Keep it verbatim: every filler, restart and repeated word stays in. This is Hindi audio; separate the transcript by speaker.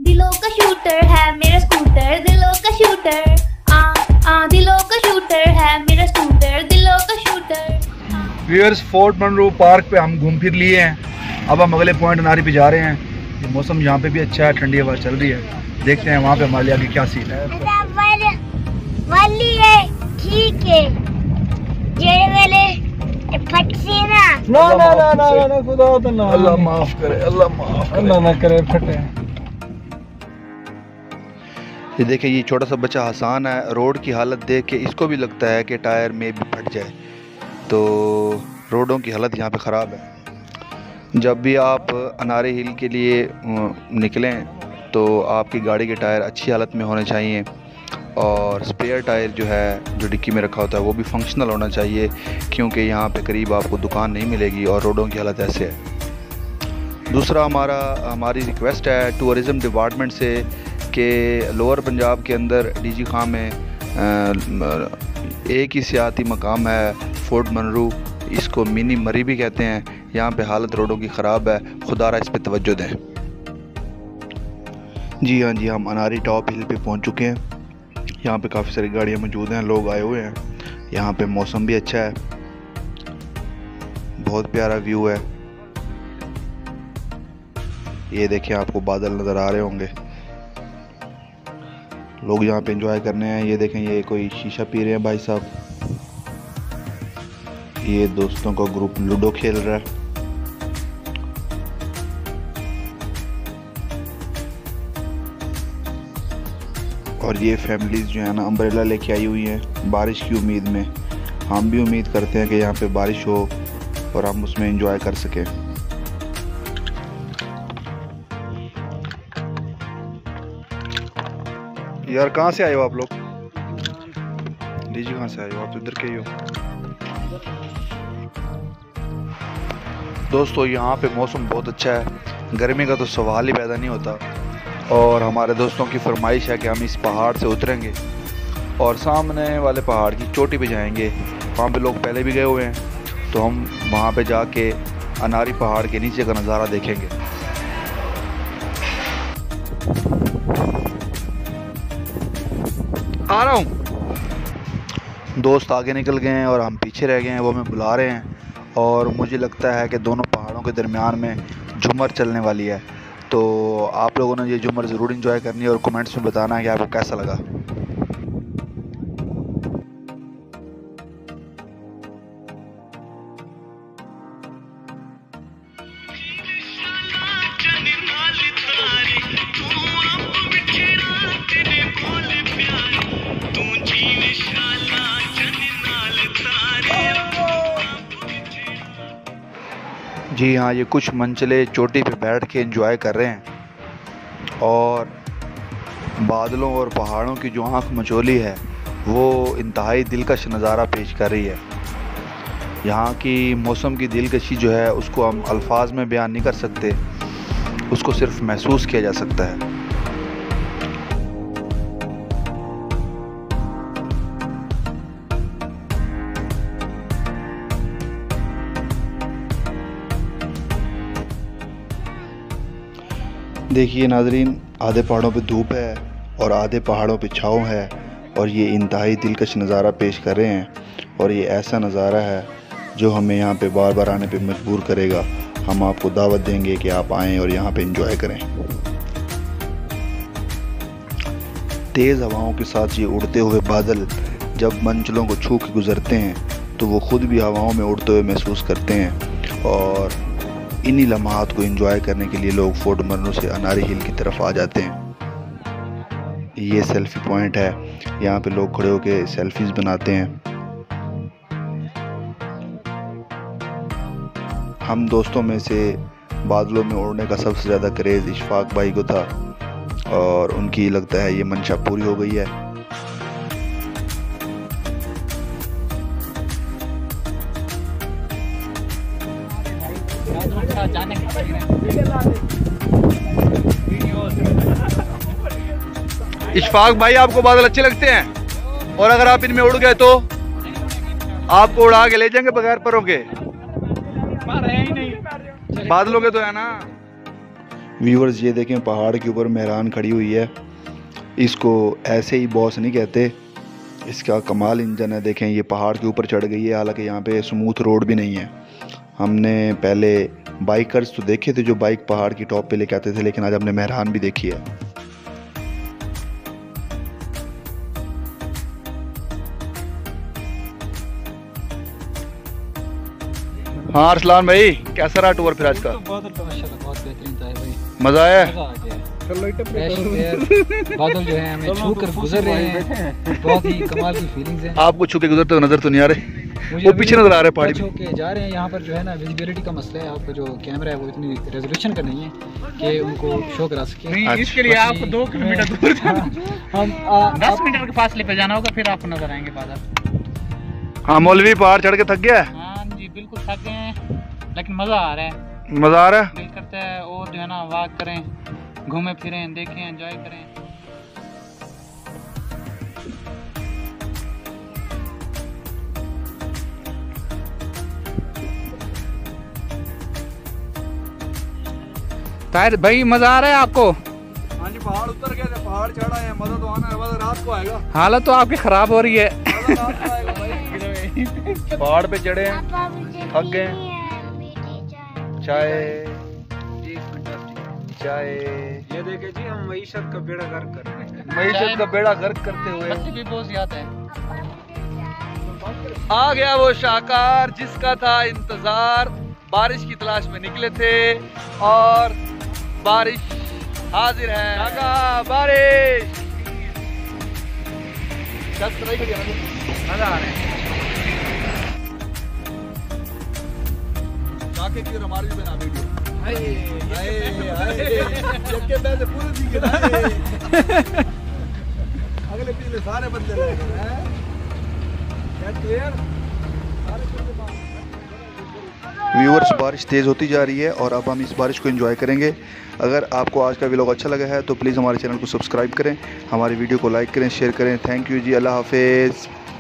Speaker 1: दिलों का शूटर है मेरा स्कूटर, दिलों का शूटर, आ आ दिलों का शूटर है मेरा स्कूटर, दिलों का shooter.
Speaker 2: Viewers, Fort Munro park पे हम घूम फिर लिए हैं। अब हम अगले पॉइंट अनारी पे जा रहे हैं। ये मौसम यहाँ पे भी अच्छा है, ठंडी हवा चल रही है। देखते हैं वहाँ पे हमारे आगे क्या सीन है।
Speaker 3: ठीक है,
Speaker 2: ना ना ना ना ना खुदा तो ना, अल्लाह माफ करे, अल्लाह माफ करे, अल्लाह ना करे फटे। ये देखिए, ये छोटा सा बच्चा हसान है। रोड की हालत देख के इसको भी लगता है कि टायर में भी फट जाए। तो रोडों की हालत यहाँ पे ख़राब है। जब भी आप अनारी हिल के लिए निकलें तो आपकी गाड़ी के टायर अच्छी हालत में होने चाहिए, और स्पेयर टायर जो है जो डिक्की में रखा होता है वो भी फंक्शनल होना चाहिए, क्योंकि यहाँ पे करीब आपको दुकान नहीं मिलेगी और रोडों की हालत ऐसे है। दूसरा, हमारा हमारी रिक्वेस्ट है टूरिज़म डिपार्टमेंट से कि लोअर पंजाब के अंदर डीजी खां में एक ही सियाती मकाम है फोर्ट मनरू, इसको मिनी मरी भी कहते हैं। यहाँ पे हालत रोडों की ख़राब है, खुदारा इस पे तवज्जो दें। जी हाँ जी, हम अनारी टॉप हिल पे पहुँच चुके हैं। यहाँ पे काफ़ी सारी गाड़ियाँ मौजूद हैं, लोग आए हुए हैं। यहाँ पे मौसम भी अच्छा है, बहुत प्यारा व्यू है। ये देखिए, आपको बादल नज़र आ रहे होंगे। लोग यहाँ पे एंजॉय करने हैं। ये देखें, ये कोई शीशा पी रहे हैं भाई साहब। ये दोस्तों का ग्रुप लूडो खेल रहा है। और ये फैमिलीज जो है ना अम्ब्रेला लेके आई हुई हैं बारिश की उम्मीद में। हम भी उम्मीद करते हैं कि यहाँ पे बारिश हो और हम उसमें एंजॉय कर सकें। यार, कहाँ से आए हो आप लोग? डीजी कहाँ से आए हो आप? तो इधर के ही हो। दोस्तों, यहाँ पे मौसम बहुत अच्छा है, गर्मी का तो सवाल ही पैदा नहीं होता। और हमारे दोस्तों की फरमाइश है कि हम इस पहाड़ से उतरेंगे और सामने वाले पहाड़ की चोटी पे जाएंगे। वहाँ पे लोग पहले भी गए हुए हैं, तो हम वहाँ पे जाके अनारी पहाड़ के नीचे का नज़ारा देखेंगे। आ रहा हूँ। दोस्त आगे निकल गए हैं और हम पीछे रह गए हैं, वो हमें बुला रहे हैं। और मुझे लगता है कि दोनों पहाड़ों के दरमियान में झूमर चलने वाली है। तो आप लोगों ने ये झूमर ज़रूर एंजॉय करनी है और कमेंट्स में बताना है कि आपको कैसा लगा। जी हाँ, ये कुछ मंचले चोटी पे बैठ के एंजॉय कर रहे हैं और बादलों और पहाड़ों की जो आँख मचोली है वो इंतहाई दिलकश नज़ारा पेश कर रही है। यहाँ की मौसम की दिलकशी जो है उसको हम अल्फाज में बयान नहीं कर सकते, उसको सिर्फ महसूस किया जा सकता है। देखिए नाजरीन, आधे पहाड़ों पे धूप है और आधे पहाड़ों पे छाँव है, और ये इंतहाई दिलकश नज़ारा पेश कर रहे हैं। और ये ऐसा नज़ारा है जो हमें यहाँ पे बार बार आने पे मजबूर करेगा। हम आपको दावत देंगे कि आप आएँ और यहाँ पे एंजॉय करें। तेज़ हवाओं के साथ ये उड़ते हुए बादल जब मंजिलों को छू के गुजरते हैं तो वो ख़ुद भी हवाओं में उड़ते हुए महसूस करते हैं। और इन्हीं लम्हात को एंजॉय करने के लिए लोग फोर्ट मनरू से अनारी हिल की तरफ आ जाते हैं। ये सेल्फी पॉइंट है, यहाँ पे लोग खड़े होकर सेल्फीज बनाते हैं। हम दोस्तों में से बादलों में उड़ने का सबसे ज़्यादा क्रेज़ इशफाक भाई को था और उनकी लगता है ये मंशा पूरी हो गई है। इशफाक भाई, आपको बादल अच्छे लगते हैं और अगर आप इनमें उड़ गए तो आपको उड़ा के ले जाएंगे बगैर परों के? बादलों के तो है ना। व्यूअर्स ये देखें पहाड़ के ऊपर मेहरान खड़ी हुई है। इसको ऐसे ही बॉस नहीं कहते, इसका कमाल इंजन है। देखें ये पहाड़ के ऊपर चढ़ गई है, हालांकि यहाँ पे स्मूथ रोड भी नहीं है। हमने पहले बाइकर्स तो देखे थे जो बाइक पहाड़ की टॉप पे लेके आते थे, लेकिन आज हमने मेहरान भी देखी है। हाँ अरसलान भाई, कैसा रहा टूर फिर आज का?
Speaker 3: बहुत बेहतरीन था भाई,
Speaker 2: मजा आया।
Speaker 3: बादल जो है हमें छू कर गुजर रहे हैं, बहुत ही कमाल की फीलिंग्स हैं।
Speaker 2: आपको छू के गुजरते हुए नजर तो नहीं आ रहे? वो पीछे नजर आ रहे पहाड़ी
Speaker 3: छू के जा रहे हैं। यहाँ पर जो है ना विजिबिलिटी का मसला है, आपका जो कैमरा है वो इतनी रेजोल्यूशन का नहीं है कि उनको शो करा सके।
Speaker 4: नहीं, इसके लिए आपको दो किलोमीटर दूर हम दस मीटर के फासले पे जाना होगा, फिर आपको नजर आएंगे बादल।
Speaker 2: हाँ मौलवी पहाड़ चढ़ के थक गया?
Speaker 4: हाँ जी बिल्कुल थक गए हैं, लेकिन मजा आ रहा है।
Speaker 2: मजा आ रहा है,
Speaker 4: दिल करता है और जो है ना वॉक करें, घूमें फिरें, देखें, एंजॉय करें। ताहिर भाई मजा आ रहा है आपको?
Speaker 2: हाँ जी, पहाड़ उतर गए थे, पहाड़ चढ़ा है, मजा तो आना है, मजा रात को आएगा।
Speaker 4: हालत तो आपकी खराब हो रही है।
Speaker 2: पहाड़ पे चढ़े थक गए, चाय चाय
Speaker 3: ये देखे जी, हम मईशत का बेड़ा गर्क कर रहे हैं।
Speaker 2: मईशत का बेड़ा गर्क करते हुए
Speaker 4: बच्चे भी बहुत याद है।
Speaker 2: आ गया वो शाहकार जिसका था इंतजार। बारिश की तलाश में निकले थे और बारिश हाजिर है। शाका बारिश
Speaker 4: मजा आ रहा है।
Speaker 2: शाके की हमारी भी बना वीडियो। आए आए आए जबकि पैसे पूरे दिखे ना, अगले पिछले सारे बदले लगे हैं। व्यूअर्स बारिश तेज़ होती जा रही है और अब हम इस बारिश को एंजॉय करेंगे। अगर आपको आज का व्लॉग अच्छा लगा है तो प्लीज़ हमारे चैनल को सब्सक्राइब करें, हमारी वीडियो को लाइक करें, शेयर करें। थैंक यू जी, अल्लाह हाफिज़।